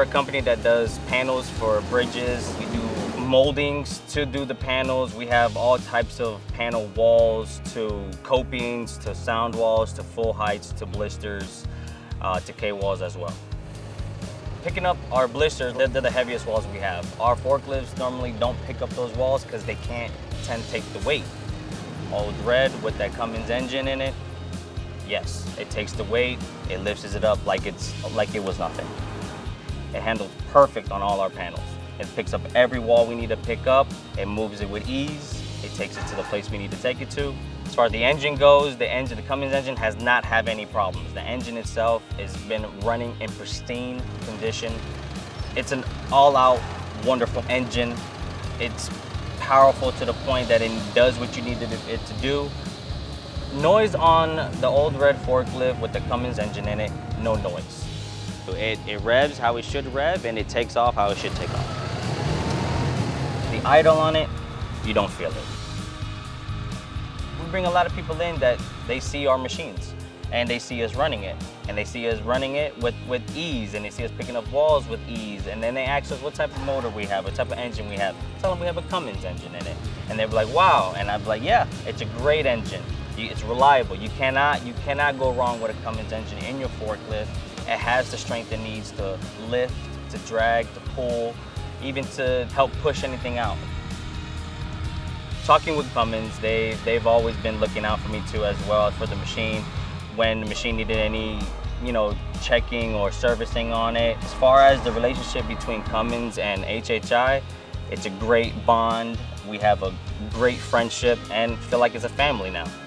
a company that does panels for bridges. We do moldings to do the panels. We have all types of panel walls, to copings, to sound walls, to full heights, to blisters, to K-walls as well. Picking up our blisters, they're the heaviest walls we have. Our forklifts normally don't pick up those walls because they can't tend to take the weight. Old red with that Cummins engine in it, yes, it takes the weight, it lifts it up like it was nothing. It handles perfect on all our panels. It picks up every wall we need to pick up, it moves it with ease, it takes it to the place we need to take it to. As far as the engine goes, the Cummins engine has not had any problems. The engine itself has been running in pristine condition. It's an all-out wonderful engine. It's powerful to the point that it does what you need it to do. Noise on the old red forklift with the Cummins engine in it, no noise. It revs how it should rev, and it takes off how it should take off. The idle on it, you don't feel it. We bring a lot of people in that they see our machines and they see us running it, and they see us running it with ease, and they see us picking up walls with ease, and then they ask us what type of motor we have, what type of engine we have. Tell them we have a Cummins engine in it, and they're like, wow, and I'm like, yeah, it's a great engine. It's reliable. You cannot go wrong with a Cummins engine in your forklift. It has the strength it needs to lift, to drag, to pull, even to help push anything out. Talking with Cummins, they've always been looking out for me too, as well for the machine. When the machine needed any, checking or servicing on it. As far as the relationship between Cummins and HHI, it's a great bond. We have a great friendship and feel like it's a family now.